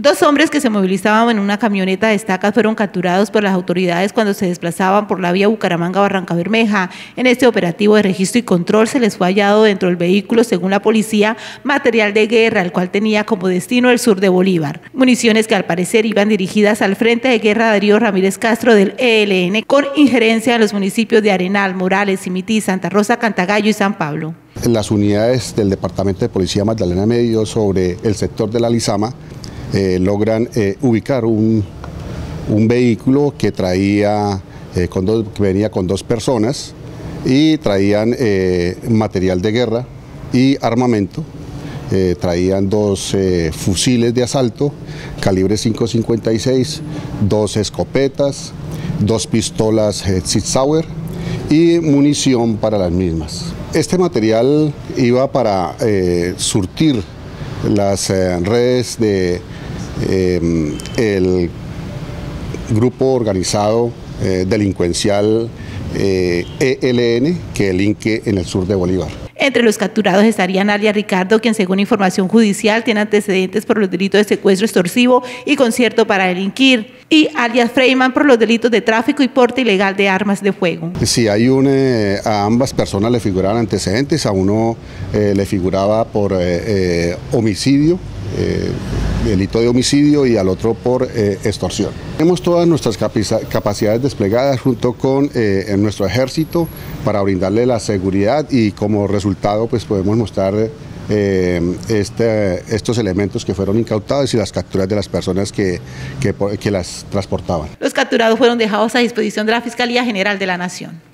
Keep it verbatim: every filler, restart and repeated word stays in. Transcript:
Dos hombres que se movilizaban en una camioneta de estacas fueron capturados por las autoridades cuando se desplazaban por la vía Bucaramanga-Barranca Bermeja. En este operativo de registro y control se les fue hallado dentro del vehículo, según la policía, material de guerra, el cual tenía como destino el sur de Bolívar. Municiones que al parecer iban dirigidas al Frente de Guerra Darío Ramírez Castro del E L N, con injerencia en los municipios de Arenal, Morales, Simití, Santa Rosa, Cantagallo y San Pablo. Las unidades del Departamento de Policía Magdalena Medio sobre el sector de la Lizama Eh, logran eh, ubicar un, un vehículo que traía eh, con dos, que venía con dos personas y traían eh, material de guerra y armamento. Eh, traían dos eh, fusiles de asalto calibre cinco cincuenta y seis, dos escopetas, dos pistolas eh, Sig Sauer y munición para las mismas. Este material iba para eh, surtir las eh, redes de Eh, el grupo organizado eh, delincuencial eh, E L N que delinque en el sur de Bolívar. Entre los capturados estarían alias Ricardo, quien según información judicial tiene antecedentes por los delitos de secuestro extorsivo y concierto para delinquir, y alias Freyman por los delitos de tráfico y porte ilegal de armas de fuego. Sí, hay un, eh, a ambas personas le figuraban antecedentes, a uno eh, le figuraba por eh, eh, homicidio, eh, delito de homicidio, y al otro por eh, extorsión. Tenemos todas nuestras capacidades desplegadas junto con eh, nuestro ejército para brindarle la seguridad, y como resultado pues podemos mostrar eh, este, estos elementos que fueron incautados y las capturas de las personas que, que, que las transportaban. Los capturados fueron dejados a disposición de la Fiscalía General de la Nación.